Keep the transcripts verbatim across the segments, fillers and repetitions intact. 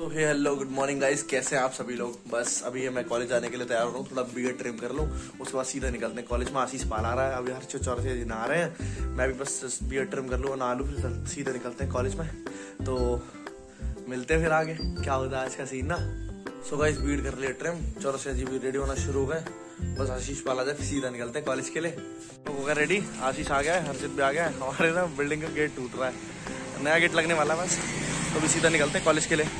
तो hey hello good morning guys, कैसे हैं आप सभी लोग। बस अभी मैं कॉलेज जाने के लिए तैयार हो रहा हूँ, थोड़ा बियर्ड ट्रिम कर लूँ, उसके बाद सीधा निकलते हैं कॉलेज में। आशीष पाल आ रहा है, अभी हर चौर से नहा रहे हैं, मैं भी बस बियर्ड ट्रिम कर लूँ, नहा लूँ, फिर सीधे निकलते हैं कॉलेज में। तो मिलते हैं फिर आगे क्या होता है आज का सीन ना। सो गाइस बियर्ड कर लिया ट्रिम, चौरसिया जी भी रेडी होना शुरू हो गए, बस आशीष पाल आ जाए फिर सीधा निकलते हैं कॉलेज के लिए। तो हो गया रेडी, आशीष आ गया है, हर्षित भी आ गया है। हमारे ना बिल्डिंग का गेट टूट रहा है, नया गेट लगने वाला है बस, तो भी सीधा निकलते हैं कॉलेज के लिए।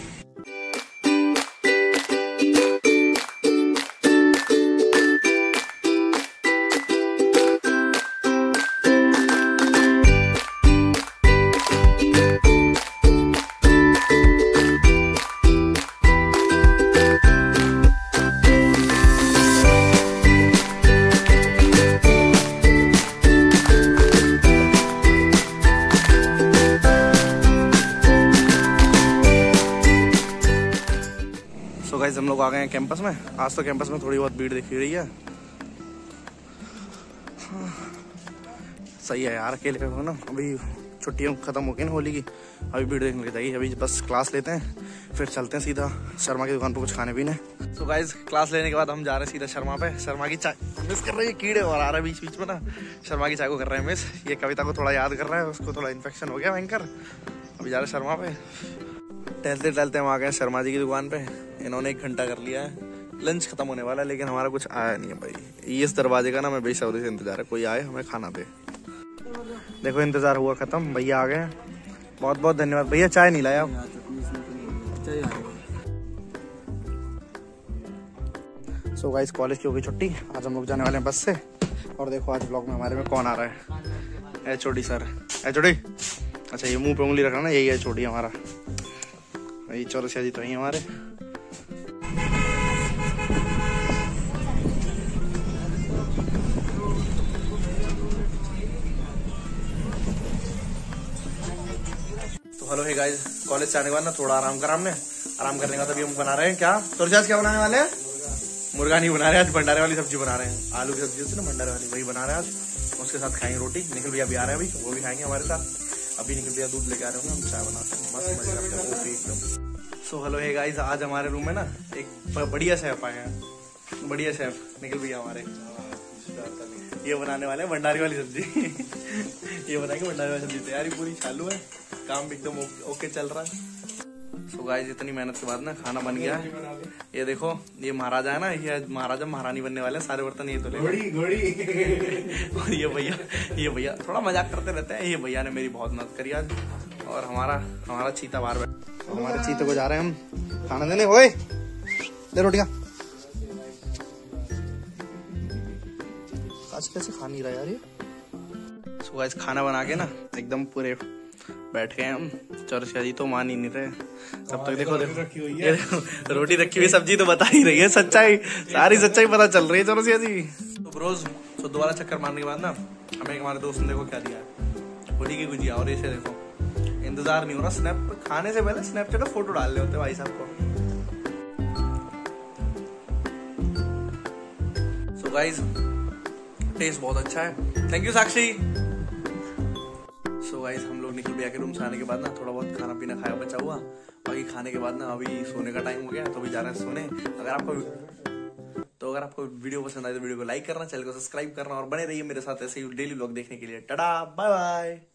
गाइस हम लोग आ गए हैं कैंपस में। आज तो कैंपस में थोड़ी बहुत भीड़ दिख रही है। सही है यार, अकेले हो ना, अभी छुट्टियां खत्म हो गई ना होली की, अभी भीड़ देखने लग जाएगी। अभी बस क्लास लेते हैं, फिर चलते हैं सीधा शर्मा की दुकान पर कुछ खाने पीने। तो गाइस क्लास लेने के बाद हम जा रहे हैं सीधा शर्मा पे। शर्मा की चाय मिस कर रही है, कीड़े और आ रहा है बीच बीच में ना, शर्मा की चाय को कर रहे हैं मिस। ये कविता को थोड़ा याद कर रहा है, उसको थोड़ा इन्फेक्शन हो गया भयंकर। अभी जा रहे हैं शर्मा पे, टहलते टहलते हम आ गए शर्मा जी की दुकान पे। इन्होंने एक घंटा कर लिया है, लंच खत्म होने वाला है, लेकिन हमारा कुछ आया नहीं है भाई। इस दरवाजे का ना मैं बेसब्री से इंतजार है, कोई आए हमें खाना दे। देखो इंतजार हुआ खत्म, भैया आ गए, बहुत बहुत धन्यवाद भैया। चाय नहीं लाया सो गाइस कॉलेज की होगी छुट्टी, आज हम लोग जाने वाले हैं बस से। और देखो आज ब्लॉग में हमारे में कौन आ रहा है, एचओडी सर। एचओडी अच्छा, ये मुंह पे उंगली रखना ना, यही एचओडी हमारा, यही चौरसिया जी तो ही हमारे। तो हेलो हे गाइस, कॉलेज से आने के बाद ना थोड़ा आराम करा हमने। आराम करने का तभी हम बना रहे हैं क्या, चौरसिया क्या बनाने वाले हैं। मुर्गा नहीं बना रहे आज, भंडारे वाली सब्जी बना रहे हैं। आलू की सब्जी होती है ना भंडारे वाली, वही बना रहे हैं आज। उसके साथ खाएंगे रोटी। निखिल भैया भी आ रहे हैं, अभी वो भी खाएंगे हमारे साथ। अभी निखिल भैया दूध लेके आ रहे होंगे, हम चाय बनाते हैं, मस्त मजे करते हैं ओपी एकदम। सो हेलो हे गाइस, आज हमारे रूम में ना एक बढ़िया शेफ आए हैं, बढ़िया शेफ निखिल भैया हमारे। ये बनाने वाले हैं भंडारी वाली सब्जी ये बनाएंगे भंडारी वाली सब्जी। तैयारी पूरी चालू है, काम भी एकदम ओके चल रहा है। सो गाइस इतनी मेहनत के बाद ना खाना बन गया है। ये देखो, ये महाराजा है ना, ये महाराजा महारानी बनने वाले हैं, सारे बर्तन ये तो ले। घोड़ी घोड़ी और ये भैया, ये भैया थोड़ा मजाक करते रहते हैं। ये भैया ने मेरी बहुत मदद करी आज। और हमारा हमारा चीता बाहर बैठा, हमारे चीते को जा रहे हैं हम खाना देने। ओए ले रोटियां, आज कैसे खा नहीं रहा यार ये। सो गाइस खाना बना के ना एकदम पूरे बैठ गए हम। चौरसिया जी तो मान ही नहीं रहे तब तक। देखो देखो ये देखो रोटी रखी हुई, सब्जी तो बता ही रही है, सच्चाई सारी सच्चाई पता चल रही है चौरसिया जी। तो ब्रोज तो दोबारा चक्कर मारने के बाद ना हमें हमारे दोस्त ने देखो क्या दिया है, होली की गुजिया। और इसे देखो, इंतजार नहीं हो रहा, स्नैप खाने से पहले स्नैपचैट पे फोटो डाल रहे होते भाई साहब को। सो गाइस टेस्ट बहुत अच्छा है, thank you Sakshi. So guys हम लोग निखिल भैया के रूम से आने के बाद ना थोड़ा बहुत खाना पीना खाया बचा हुआ, बाकी खाने के बाद ना अभी सोने का टाइम हो गया, तो अभी जा रहे हैं सोने। अगर आपको तो अगर आपको वीडियो पसंद आए तो वीडियो को लाइक करना, चैनल को सब्सक्राइब करना और बने रहिए मेरे साथ ऐसे ही डेली व्लॉग देखने के लिए। Tata bye bye.